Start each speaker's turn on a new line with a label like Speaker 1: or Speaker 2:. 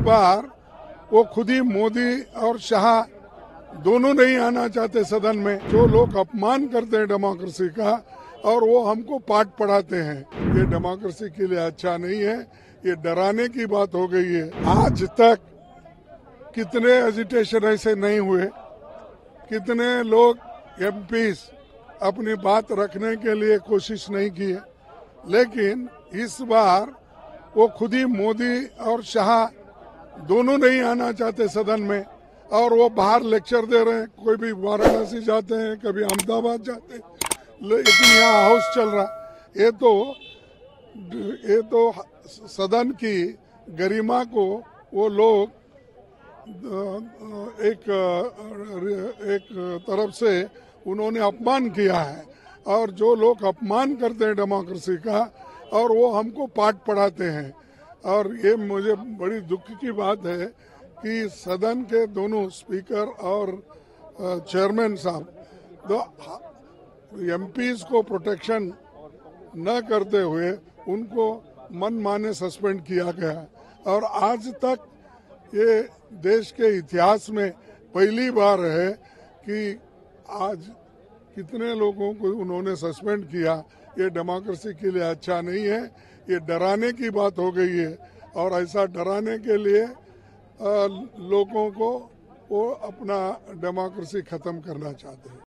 Speaker 1: बार वो खुद ही मोदी और शाह दोनों नहीं आना चाहते सदन में। जो लोग अपमान करते हैं डेमोक्रेसी का और वो हमको पाठ पढ़ाते हैं, ये डेमोक्रेसी के लिए अच्छा नहीं है। ये डराने की बात हो गई है। आज तक कितने एजिटेशन ऐसे नहीं हुए, कितने लोग एमपीज अपनी बात रखने के लिए कोशिश नहीं की है, लेकिन इस बार वो खुद ही मोदी और शाह दोनों नहीं आना चाहते सदन में और वो बाहर लेक्चर दे रहे हैं। कोई भी वाराणसी जाते हैं, कभी अहमदाबाद जाते हैं, लेकिन यहाँ हाउस चल रहा। ये तो सदन की गरिमा को वो लोग एक तरफ से उन्होंने अपमान किया है। और जो लोग अपमान करते हैं डेमोक्रेसी का और वो हमको पाठ पढ़ाते हैं। और ये मुझे बड़ी दुख की बात है कि सदन के दोनों स्पीकर और चेयरमैन साहब एमपीज को प्रोटेक्शन न करते हुए उनको मनमाने सस्पेंड किया गया। और आज तक ये देश के इतिहास में पहली बार है कि आज कितने लोगों को उन्होंने सस्पेंड किया। ये डेमोक्रेसी के लिए अच्छा नहीं है। ये डराने की बात हो गई है और ऐसा डराने के लिए लोगों को वो अपना डेमोक्रेसी खत्म करना चाहते हैं।